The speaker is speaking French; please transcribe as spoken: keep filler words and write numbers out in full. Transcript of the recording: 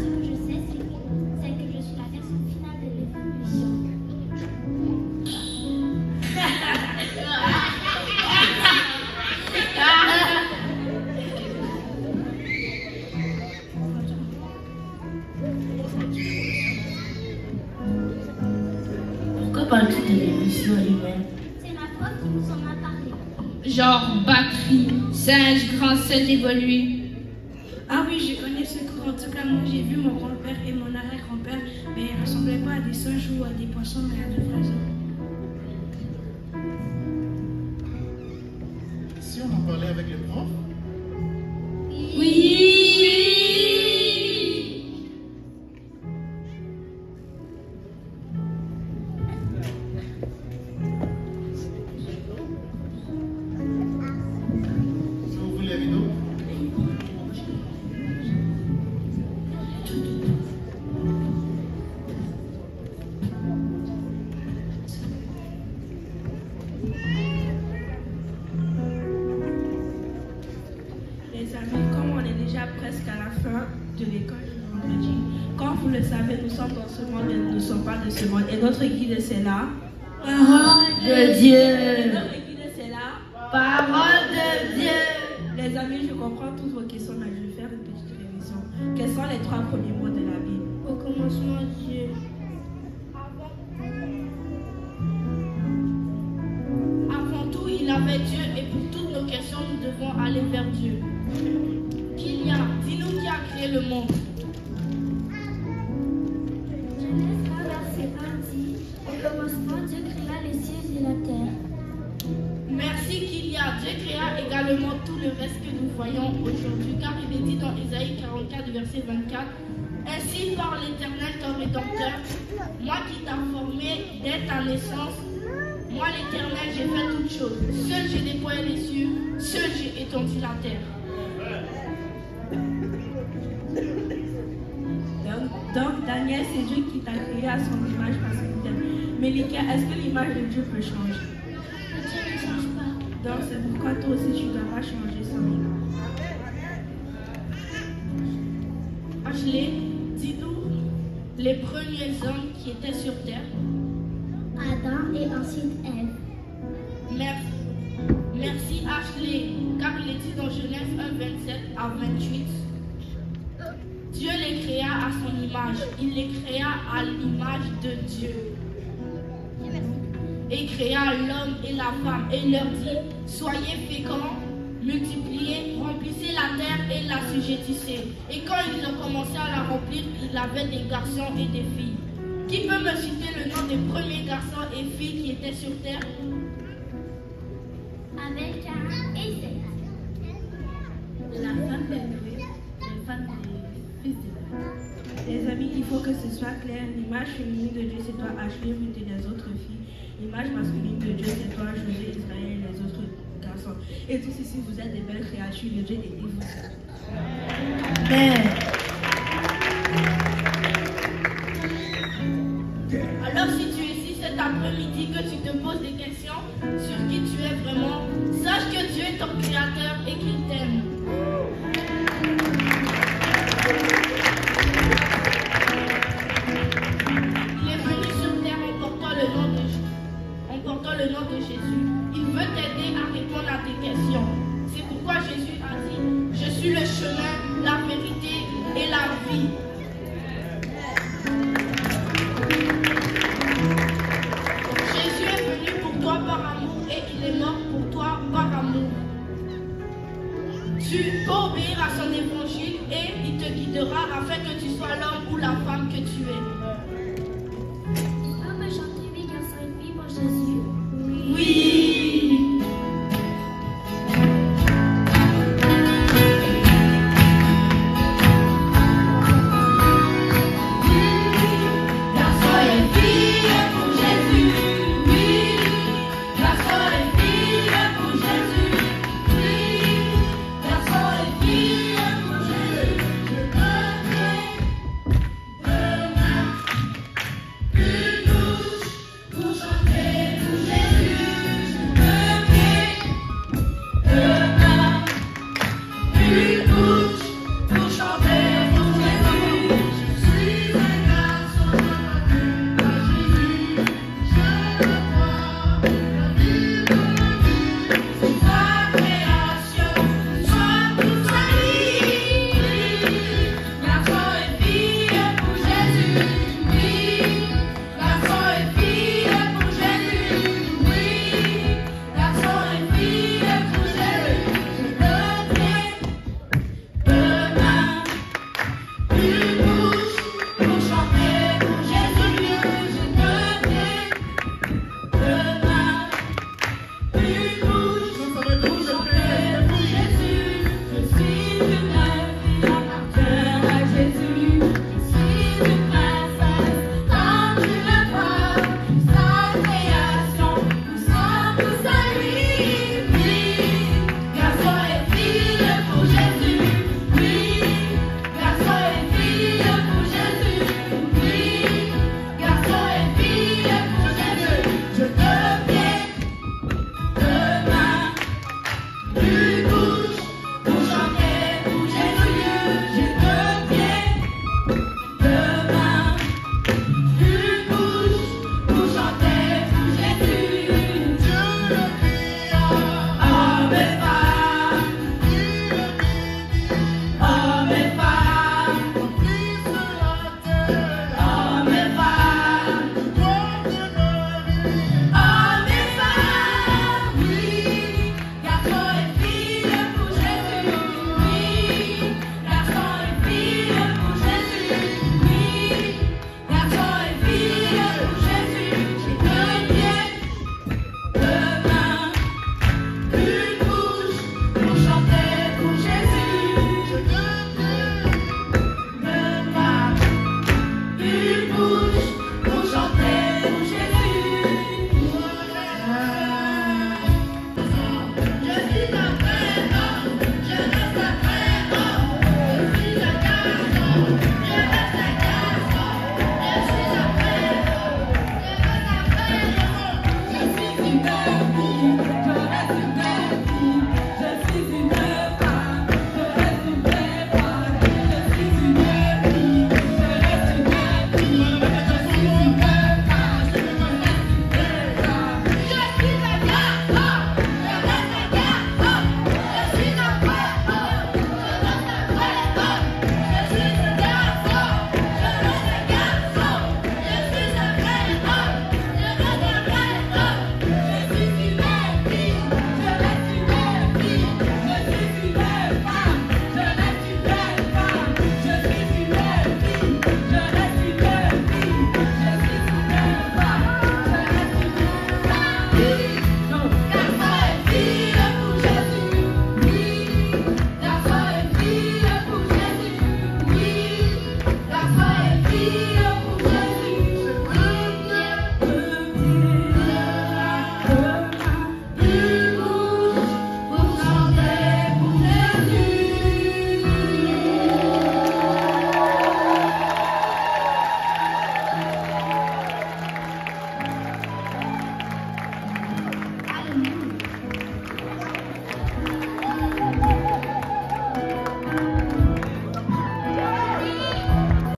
que je sais, c'est que, c'est que je suis la version finale de l'évolution. Pourquoi parles-tu de l'évolution humaine? C'est ma prof qui nous en a parlé. Genre batterie, singe, grand sel évolué. Ah oui, je connais ce cours. En tout cas, moi j'ai vu mon grand-père et mon arrière-grand-père, mais ils ne ressemblaient pas à des singes ou à des poissons, mais à des oiseaux. Si on en parlait avec les profs? Oui. Vous voulez la vidéo? Les amis, comme on est déjà presque à la fin de l'école du vendredi, comme vous le savez, nous sommes dans ce monde et nous ne sommes pas de ce monde. Et notre guide, c'est là. Parole de Et Dieu. notre guide, c'est là. Parole de Dieu. Les amis, je comprends toutes vos questions, mais je vais faire une petite révision. Quels sont les trois premiers mots de la Bible? Au commencement, Dieu. Avant tout, il avait Dieu et pour toutes nos questions, nous devons aller vers Dieu. Qu'il y a, dis-nous qui a créé le monde. Genèse un, verset un dit, au commencement, Dieu créa les cieux et la terre. Merci qu'il y a. Dieu créa également tout le reste que nous voyons aujourd'hui, car il est dit dans Ésaïe quarante-quatre, verset vingt-quatre, ainsi par l'Éternel ton Rédempteur, moi qui t'ai formé dès ta naissance, moi l'Éternel j'ai fait toutes choses. Seul j'ai déployé les cieux, seul j'ai étendu la terre. Donc, donc, Daniel, c'est Dieu qui t'a créé à son image parce qu'il t'aime. Mais Lika, est-ce que l'image de Dieu peut changer? Dieu ne change pas. Donc, c'est pourquoi toi aussi, tu ne dois pas changer son image. Ashley, dis-nous les premiers hommes qui étaient sur terre. Adam et ensuite Ève. Merci, merci Ashley, car il est dit dans Genèse un, vingt-sept à vingt-huit. Dieu les créa à son image, il les créa à l'image de Dieu. Et créa l'homme et la femme et leur dit, soyez féconds, multipliez, remplissez la terre et l'assujettissez. Et quand ils ont commencé à la remplir, il avait des garçons et des filles. Qui peut me citer le nom des premiers garçons et filles qui étaient sur terre? Abel, Caïn et Seth. La femme d'Énoé, la femme des fils d'Énoé. Les amis, il faut que ce soit clair. L'image féminine de Dieu, c'est toi, Ashley, Ruth et les autres filles. L'image masculine de Dieu, c'est toi, José, Israël et les autres garçons. Et tous ici, vous êtes des belles créatures de Dieu et vous. Amen. Alors si tu es ici cet après-midi, que tu te poses des questions sur qui tu es vraiment, sache que Dieu est ton créateur et qu'il t'aime. Il est venu sur terre en portant le nom de, en portant le nom de Jésus. Il veut t'aider à répondre à tes questions. C'est pourquoi Jésus a dit, je suis le chemin, la vérité et la vie. Jésus est venu pour toi par amour et il est mort pour toi par amour. Tu peux obéir à son évangile et il te guidera afin que tu sois l'homme ou la femme que tu es.